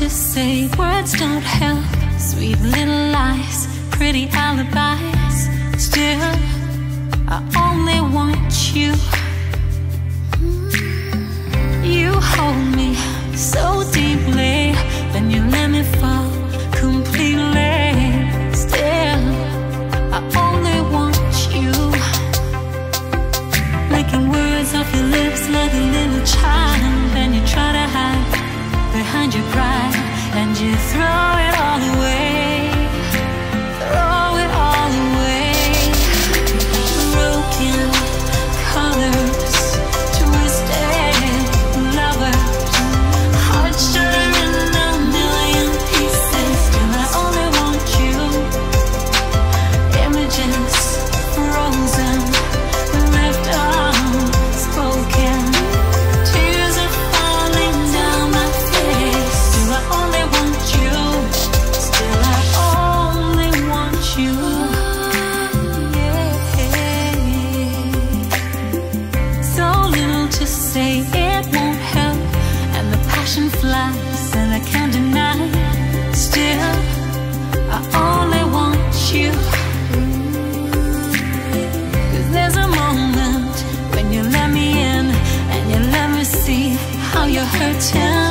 to say, words don't help. Sweet little lies, pretty alibis. Still, I only want you. You hold me so deeply, then you let me fall completely. Still, I only want you. Making words off your lips like a little child. Then you try to hide behind your pride, and you throw it all away. Throw it all away. Broken colors, twisted lovers, hearts shattered in a million pieces. Still I only want you. Images frozen, left unspoken. Tears are falling down my face. Still I only want you. Still I only want you. So little to say, it won't help, and the passion flies, and I can't deny. Still, I only want you. 'Cause there's a moment when you let me in, and you let me see how you're hurting.